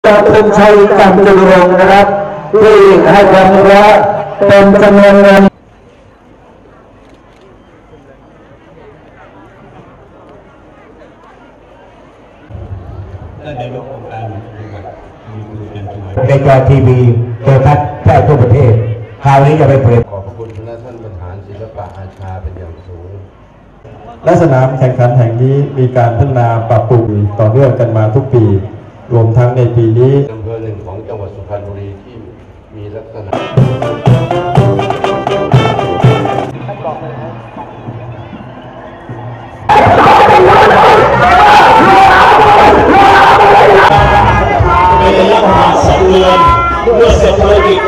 จะเป็นชัยจันทร์จุลวงศ์นะครับที่ให้ความรู้เป็นจำนวนเงินในจอทีวีโทรทัศน์แพร่ทั่วประเทศคราวนี้จะไปเผยขอบคุณคณะท่านประธานศิลปะอาชาเป็นอย่างสูงและสนามแข่งขันแห่งนี้มีการพัฒนาปรับปรุงต่อเนื่องกันมาทุกปีรวมทั้งในปีนี้อำเภอหนึ่งของจังหวัดสุพรรณบุรีที่มีลักษณะในระยะประมาณ2 เดือนเมื่อเสร็จภารกิจ